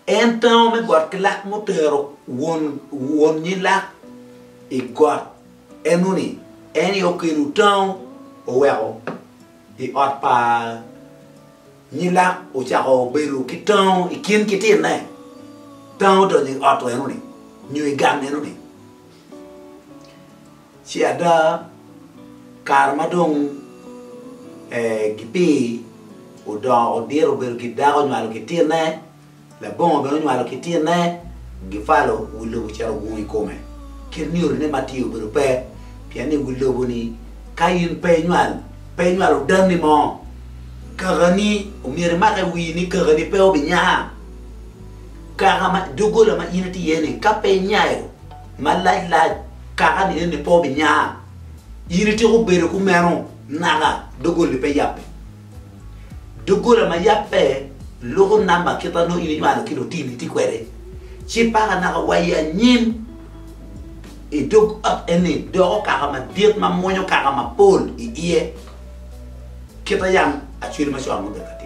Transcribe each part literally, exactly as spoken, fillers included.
Então me got que lak motero won won ni lak e got enuni eni o que lutão o well e ot pa ni lak o cha o beru que tão e quem que tem né tão do ni ot enuni ni gan enuni se ada karma dong eh gipi o da o dero beru que dá o mal que tem né la bon be no malo kiti ne gifalo wulo charo gui come che niur ne matio bro pe piani wulo boni kayin pe nyal pe nyal dani mo kagani o mire ma ka wi ni kagani pe o binya kagama dugola ma inati yene ka pe nyayo malai la kagani ne po binya inati ko bere ku mero naga dugol pe yappe dugola ma yappe logo namba kita no ini malo kilo tini ti kwere ci para na waya nyim e dog up ene do ka ma diet ma monyo ka ma pol i ie kita yang actually ma so amu berkati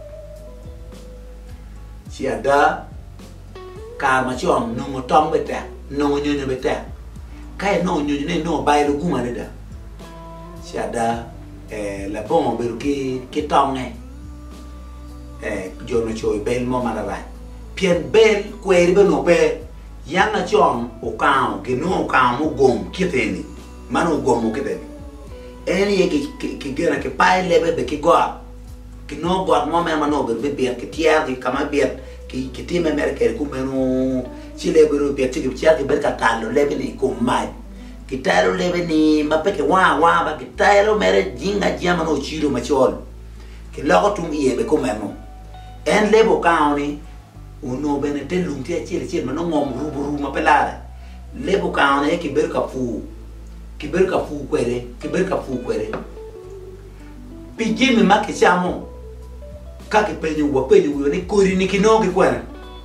ci ada ka ma ci on no mo tom beta no nyo nyo beta kai no nyo ne no bai lo guma le da ci ada eh la bon beru ki ki tom ne eh giorno choi bel mo mararai pien bel queri beno be yana chon o kan che no kan mo gom kiteni mano gom mo kiteni eni che che gera che pai lebe be che gua che no gua mo me mano be be che tier di kama be che che ti me merke come no ci lebero be che che che ber catallo lebe ni con mai che talo lebe ni ma perché wa wa ba che talo mere jinga jiama no chiro ma chol che logo tu mi ebe come no en lebo kauni uno bene te lunti a cire cire ma non ngom rubu rubu ma pelare lebo kauni che ber kafu che ber kafu quere che ber kafu quere pigimi ma che siamo ka che pegno wa pegno ni cori ni che no che quere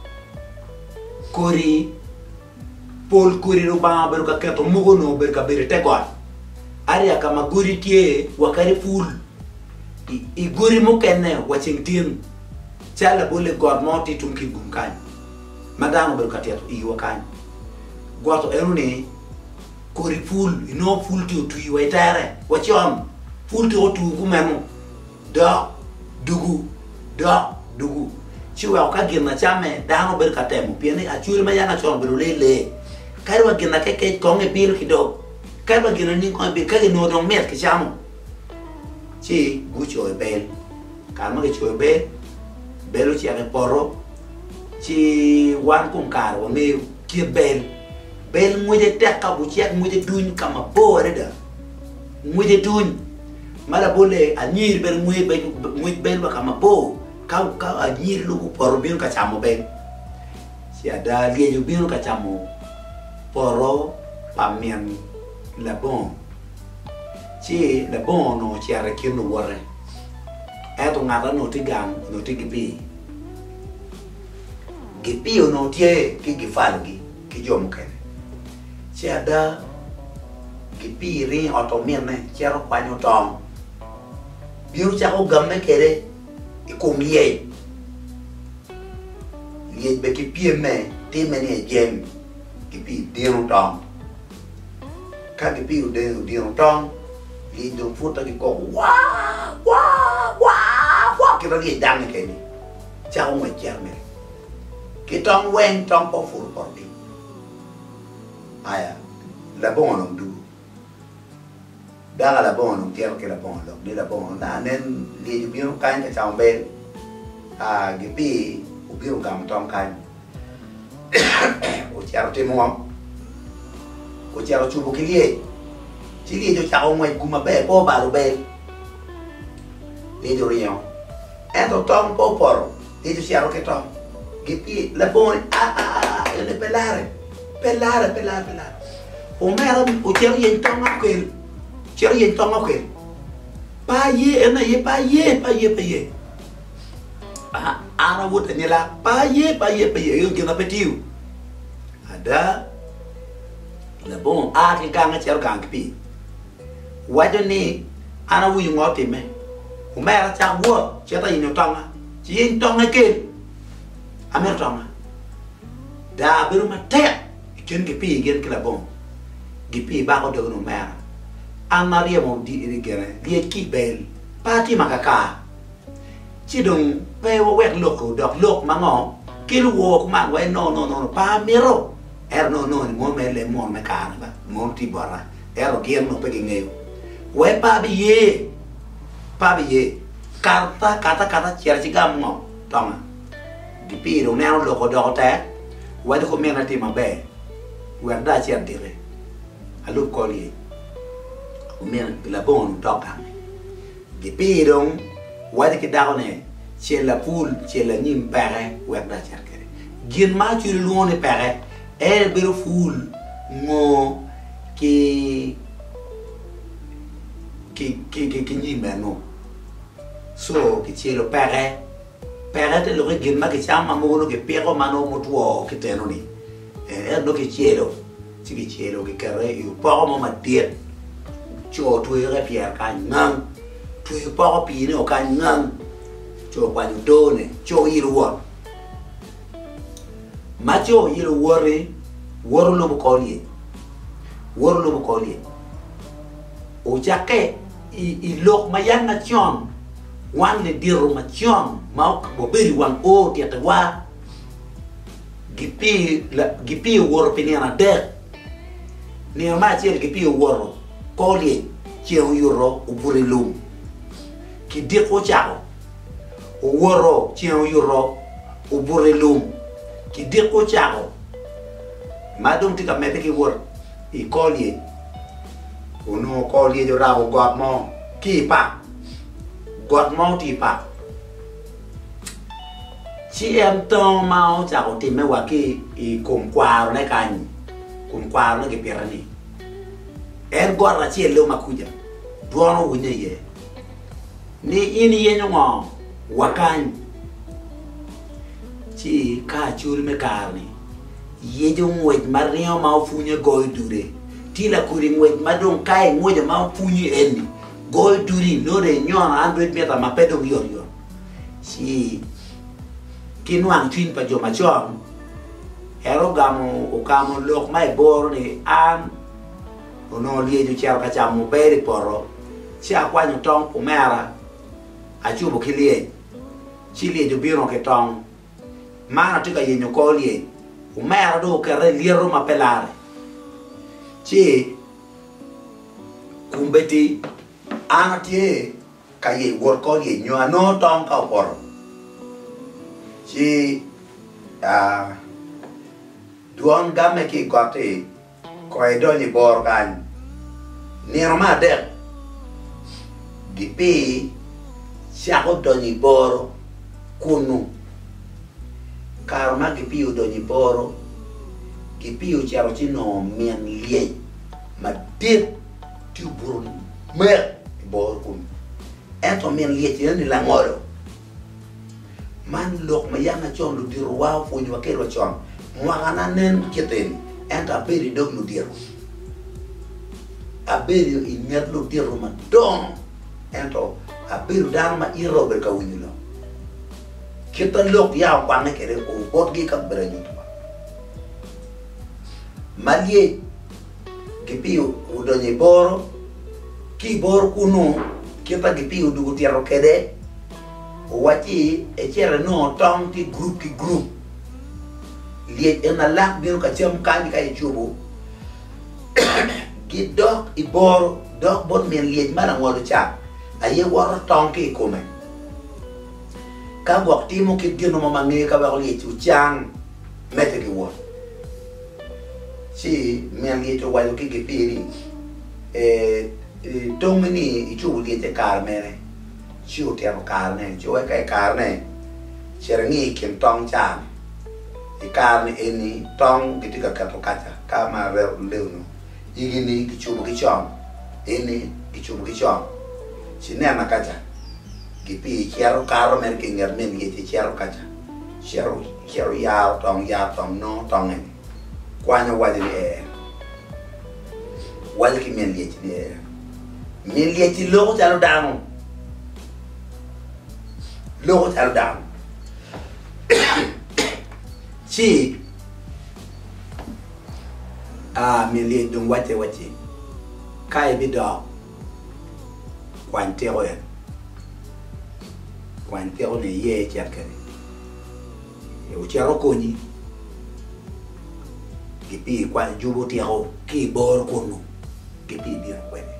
cori pol cori no ba ber ka keto mugo no ber ka ber te gwa aria kama guri tie wa kare ful i, i guri mo kenne wa chingtin chala bole god moti tumki gumkan madano ber katiato i wakan goto eruni kori ful ino ful to tu waitare wachom ful to tu kumenu da dugu da dugu chiwa ka gina chame dano ber katemo pieni achuri ma yana chon ber lele karwa gina keke konge bil kido karwa gina ni ko be kage no don met ke chamo chi gucho e bel kalma ke cho bel belo ci ane porro ci wan con caro me che bel bel muide tekka bu ci ak muide duñ kama bo reda muide duñ mala bolle a nyir ber muide be muide bel ba kama bo ka ka a nyir lu porro bin ka chamo bel ci ada lieju bin ka chamo porro pamien la bon ci la bon no ci ara kinu wore eto ngata no tigang no tigipi gipi no tie ki gifalgi ki jom kene ci ada gipi ri otomene ci ro kwanyo tong biu cha ko gamme kere e kom liye liye be ki pie me te mene jem gipi diro tong ka gipi de diro tong li do futa ki ko wa wa wa wa ki ri dang ke ni cha ko ngai cherme ki tong wen tong po fu po bi aya la bon on du da la bon on tier ke la bon lo ni la bon na nen li bi no kan ka chang be a gi pi u bi gam tong kan o chiaro te mo o chiaro chu bu ki li chỉ đi cho cháu ngoài cùng mà bé po bà bé đi cho riêng em tôi trong po por đi cho cháu cái trong cái gì là bon à à à le pelare pelare pelare pelare o mera o cháu yên trong ngọc quên cháu yên trong ngọc quên ba ye em này ba ye ba ye ba ye à ana vut anh là ba ye ba ye ba ye yung kita petiu ada là bon à cái gang cháu gang cái pi wajo ni ana wu ngo te me o mera cha wo che ta yin tong a chi yin tong a ke amer tonga da beru ma te ken ke pi gen kila bon gi pi ba ko de no mera amaria mo di ri gere di ki bel pati makaka chi dong pe wo wek lok ko dok lok ma ngo kilu wo ma we no no no pa mero er no no mo me le mo me ka ba mo ti bora ero gen no pe ngeu we pa bi ye pa bi ye karta kata kata cer ci gam ngo tonga di pi do neo lo ko do ta wa ko me na ti ma be wa da cer dire alu ko li o me la bon do ka di pi do wa de ki da ne c'è la poule c'è la nim pare wa da cer kere gin ma ci lu ne pare e bero ful mo ki ki ki ki ki nim no so che cielo pere pere te lo che ma che chiama mo che pero ma no mo tuo che te non è e no che cielo ci che cielo che care io po mo ma tie cho tu re pier ka ngang tu po pi ne o ka ngang cho qua ni done cho i ruo ma cho i ruo re woro lo ko li woro lo ko li o già che i i lok ma yan na chon wan le diro ma chon ma bo beri wan o ti ta wa gipi la gipi woro piniana de ni ma ti gipi woro ko li ti o yuro o buri lum ki di ko chao o woro ti o yuro o buri lum ki di ko chao ma dum ti ka me ki wor i ko li o no ko li jo ra o god mo ki pa god mo ti pa ci em to mau cha ko ti me wa ki i kum kwa ne ka ni kum kwa ne ke pirani er god ra ci le ma kuja duono wunya ye ni ini ye nyongo wakan ci ka chul me karni ye jo ngwet mario ma funya goy dure ti la kuri ngwet madon kai ngoja ma funyi eni goy duri no re nyona hundred meter ma pedo yor yor si kinwang twin pa jo ma chong ero gamo o gamo lok mai bor ni an ono lie jo cher ka chamo beri poro si akwa nyu tong pomera a chubo kilie si lie jo biro ke tong mana tika ye nyu ko lie umera do ke re liero ma pelare ci kumbeti anatie kaye worko ye nyo no tong ka por ci a duon game ki gote ko e do ni bor gan ni roma de di pe sia ko do ni bor kunu karma ki piu do ni bor ki piu charo ci no mien liye ma dit tu burun mer bor kun eto mien liye ci ni la ngoro man lok ma yana chon lu diru wa fu ni wakero chon mo ana nen keten enta beri dog lu diru a beri i net lu diru ma don ento a beri dan ma i rober ka wini lo kita lok ya kwa ne kere o bot gi ka bere ni malie che più udoni boro chi bor kunu kita che più du tierro kede wati e c'era no tanti gruppi group li e na lak biru ka cham kan ka chubu gi dok i bor dok bon men li mara ngoro cha aye woro tanki come ka gok timo ki gino mama ngi ka ba li chu chang mete ki wo si men li to wa ki ki piri e domini i chu li te carmene ci ho tempo carne, ci vuoi che carne c'era ni che tong chan e carne e ni tong che ti caccato caccia cama leuno i ni che ci vuoi che chon e ni che ci vuoi che chon ci ne na caccia che pi chiaro caro mer che ngar men che ti chiaro caccia chiaro chiaro ya tong ya tong no tong ni quando vuoi e vuoi che men li ti ne men li ti lo già lo danno lo tal down chi a mi li dum wache wache kai bi do kwan te ro kwan te ro ne ye cha ka e o cha ro ko ni ki pi kwan ju bo ti ro ki bor ko no ki pi bi ko ne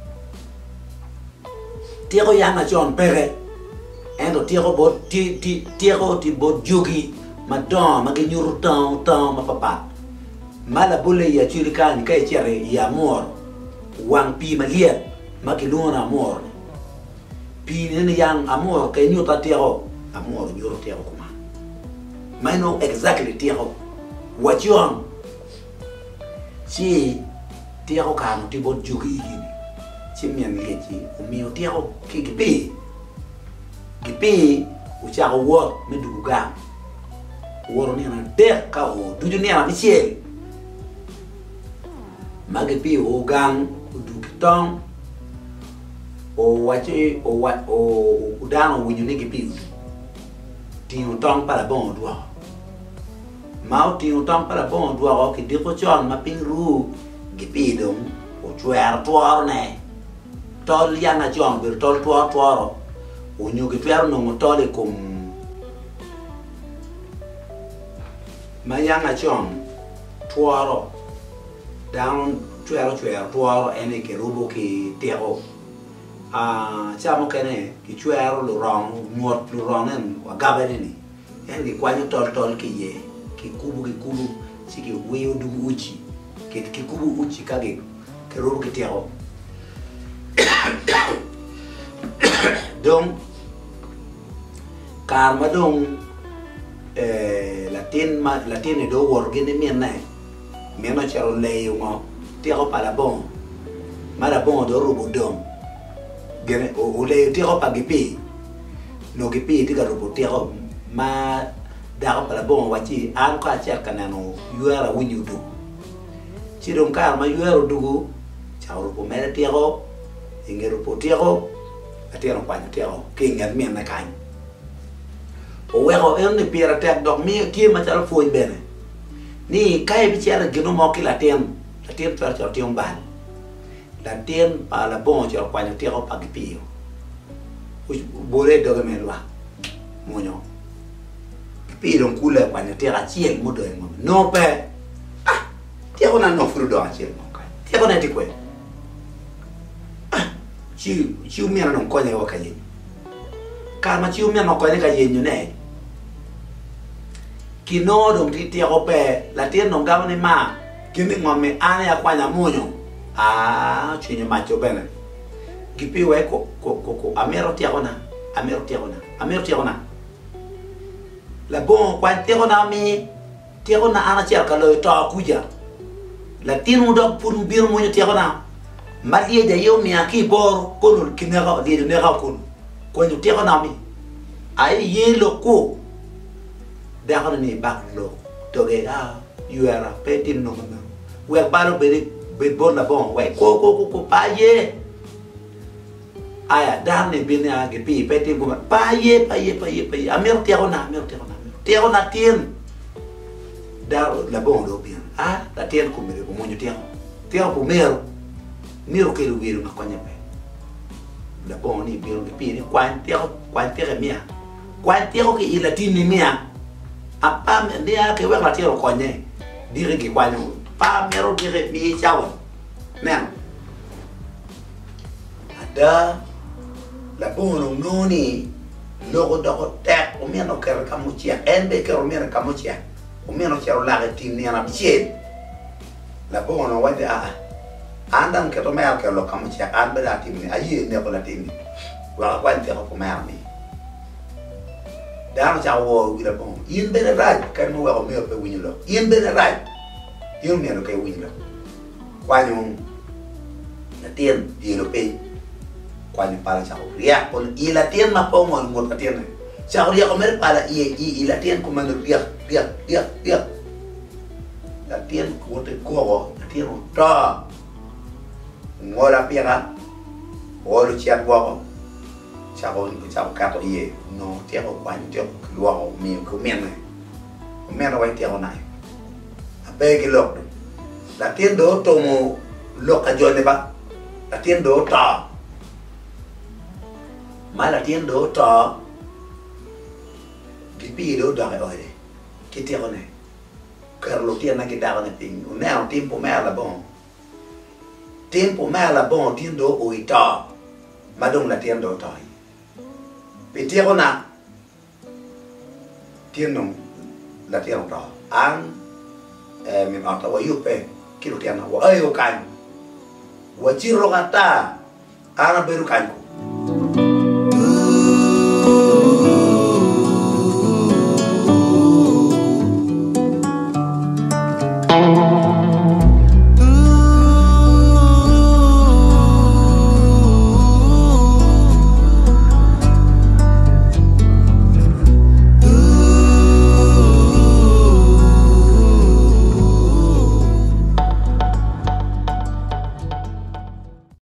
ti ro ya na jon pere endo ti ro bo ti ti ti ro ti bo jugi ma don ma ge nyuru tan tan ma papa mala bole ya chirikani kai chere ya mor wang pi malia makiluna amor pi ne yang amor kai nyuta tero amor nyuro tero kuma I know exactly tero what you on si tero kan ti bod jugi gini si mian lechi o mio tero ki gipi gipi u cha wo me duga woro ni na der ka o du ni na michel Magapi o gang du kitong o wache o wa o udano winyu ne gipi ti utong para bon dua mau ti utong para bon dua o ki diko chon ma ping ru gipi dum o chuer tuar ne tol yana chon bir tol tuar tuaro o nyu ki tuar no motole kum ma yana chon tuaro down chuero chuero tuaro ene ke rubo ki tero a chamo kene ki chuero lo rong muot lo rong en wa gabene ni en ki kwanyo tol tol ki ye ki kubu ki kubu si ki weyo du uchi ki ki kubu uchi kage ke rubo ki tero donc karma donc eh latin ma latin do wor gene mien na meno chero leyo mo tiro para bon mara bon do robo dom gene o leyo tiro pa gipi no gipi tiga robo tiro ma daro para bon wachi an ka cerca nano yuera winyudu chiro kar ma yuera dugu charo po mere tiro ingero po tiro atiro kwa tiro kinga mien na kan o wero en ni pira tek dog mi ki ma charo fo bene ni kai bichara gino mo ki la tem la tem per cho tem ban la tem pa la bon cho kwa ni tiro pa gipio u bore do me lwa monyo gipio kula kwa ni tira chiel mo do mo no pe ah tiro na no fru do a chiel mo kai tiro na tikwe ah chi chi mi na no ko ne wa kai ka ma chi mi na ko ne ka yen ne kino dong ti tiro pe la tien non gamo ne ma kini ngome ane ya kwanya munyo ah chinyo macho bene kipi we ko ko ko amero tiro na amero tiro na amero tiro na la bon kwa tiro na mi tiro na ana cher ka lo to kuja la tien do pour bir munyo tiro na malie de yo mi aki bor kono kinera de ne ra kono ko nyu tiro na mi ai yelo ko dakar ni baklo toge ah you are a petin no no we balo be be bon la bon we ko ko ko paye aya darne bini age pi petin ko paye paye paye paye amer tiona amer tiona tiona tien dar la bon do bien ah la tien ko mere ko monyo tien tien ko mero mero ke lu viru na konya pe la bon ni bien ke pi ni kwan tien kwan tien mia kwan tien ko ki latini mia apa dia ke wa tiro konye dire ki kwanyo pa mero dire mi chawo men ada la bono noni logo dogo tek o meno ker kamuchia enbe ker o meno kamuchia o meno chero la retini na biche la bono wade a andam ke to mer ke lo kamuchia an be la timi ayi ne ko la timi wa kwante ko mer mi dan cha wo wi la bon yin bene raj kan mo wa me pe winyo lo yin bene raj yin me no kai winyo kwa nyu la tien di lo pe kwa nyu para cha ria on i la tien ma po mo mo ka tien cha ria ko mer para i i la tien ko man ria ria ria ria la tien ko te ko la tien to ngola pira o lo chia ko chào chào các tôi ye no tiết học quanh tiết lúa mi cứ miền này mena wai tiao nai ape ki lok la tien do to mo lok a jone ba la tien do ta ma la tien do ta di pi do da ore ki tiao ne ker lo tien na ki da ne ping o ne o tempo me la bon tempo me la bon tien do o ita ma dong la tien do ta pe tiao na tien no la tien ta an eh mi ma ta wa yu pe kilo tien na wa ai o kan wa chiro kata ana beru kan